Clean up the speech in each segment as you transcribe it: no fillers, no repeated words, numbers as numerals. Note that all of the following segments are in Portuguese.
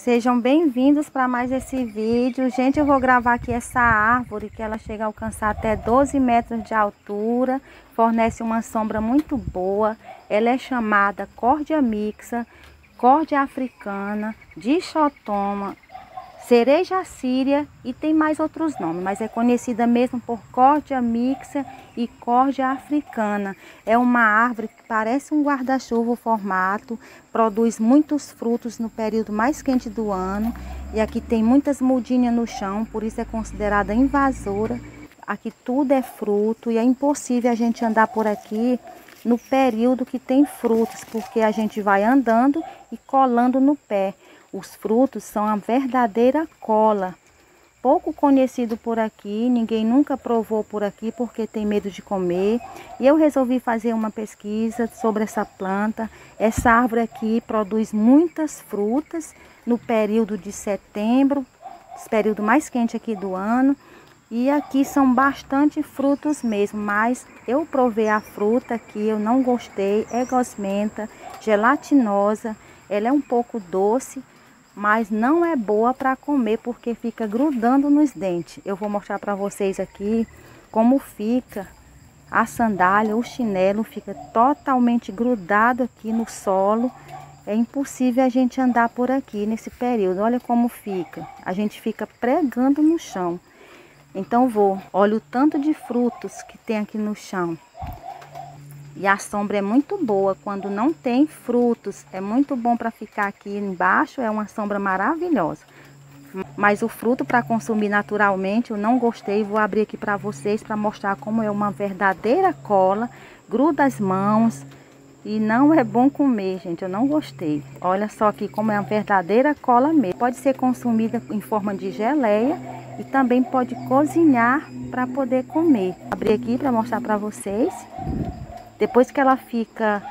Sejam bem-vindos para mais esse vídeo. Gente, eu vou gravar aqui essa árvore que ela chega a alcançar até 12 metros de altura. Fornece uma sombra muito boa. Ela é chamada Cordia mixa, Cordia africana, Dichotoma, cereja síria e tem mais outros nomes, mas é conhecida mesmo por Cordia mixa e Cordia africana. É uma árvore que parece um guarda-chuva o formato, produz muitos frutos no período mais quente do ano e aqui tem muitas mudinhas no chão, por isso é considerada invasora. Aqui tudo é fruto e é impossível a gente andar por aqui no período que tem frutos, porque a gente vai andando e colando no pé. Os frutos são a verdadeira cola, pouco conhecido por aqui, ninguém nunca provou por aqui porque tem medo de comer. E eu resolvi fazer uma pesquisa sobre essa planta. Essa árvore aqui produz muitas frutas no período de setembro, esse período mais quente aqui do ano. E aqui são bastante frutos mesmo, mas eu provei a fruta aqui, eu não gostei, é gosmenta, gelatinosa, ela é um pouco doce, mas não é boa para comer porque fica grudando nos dentes. Eu vou mostrar para vocês aqui como fica a sandália, o chinelo fica totalmente grudado aqui no solo. É impossível a gente andar por aqui nesse período. Olha como fica. A gente fica pregando no chão. Então olha o tanto de frutos que tem aqui no chão. E a sombra é muito boa quando não tem frutos. É muito bom para ficar aqui embaixo, é uma sombra maravilhosa. Mas o fruto para consumir naturalmente eu não gostei. Vou abrir aqui para vocês para mostrar como é uma verdadeira cola. Gruda as mãos e não é bom comer, gente. Eu não gostei. Olha só aqui como é uma verdadeira cola mesmo. Pode ser consumida em forma de geleia e também pode cozinhar para poder comer. Vou abrir aqui para mostrar para vocês. Depois que ela fica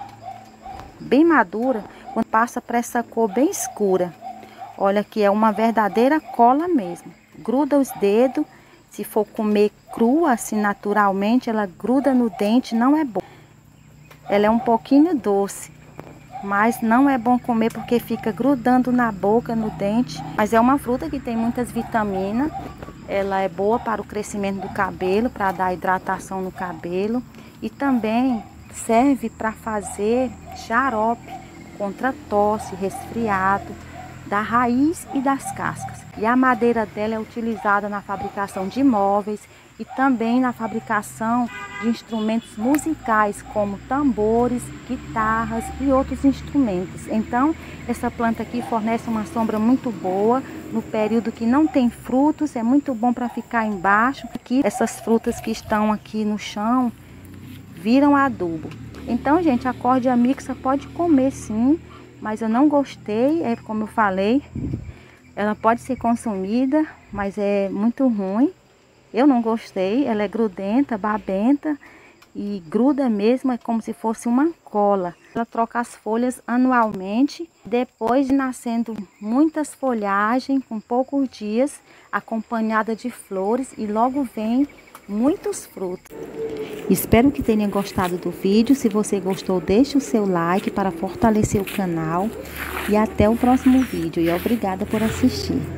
bem madura, quando passa para essa cor bem escura, olha que é uma verdadeira cola mesmo. Gruda os dedos, se for comer crua assim naturalmente, ela gruda no dente, não é bom. Ela é um pouquinho doce, mas não é bom comer porque fica grudando na boca, no dente. Mas é uma fruta que tem muitas vitaminas, ela é boa para o crescimento do cabelo, para dar hidratação no cabelo. E também serve para fazer xarope contra tosse, resfriado, da raiz e das cascas. E a madeira dela é utilizada na fabricação de móveis e também na fabricação de instrumentos musicais, como tambores, guitarras e outros instrumentos. Então, essa planta aqui fornece uma sombra muito boa no período que não tem frutos, é muito bom para ficar embaixo. Aqui, essas frutas que estão aqui no chão viram adubo. Então, gente, a Cordia mixa pode comer sim, mas eu não gostei, é como eu falei, ela pode ser consumida, mas é muito ruim. Eu não gostei, ela é grudenta, babenta e gruda mesmo, é como se fosse uma cola. Ela troca as folhas anualmente, depois de nascendo muitas folhagens com poucos dias, acompanhada de flores e logo vem muitos frutos. Espero que tenha gostado do vídeo. Se você gostou, deixe o seu like para fortalecer o canal. E até o próximo vídeo. E obrigada por assistir.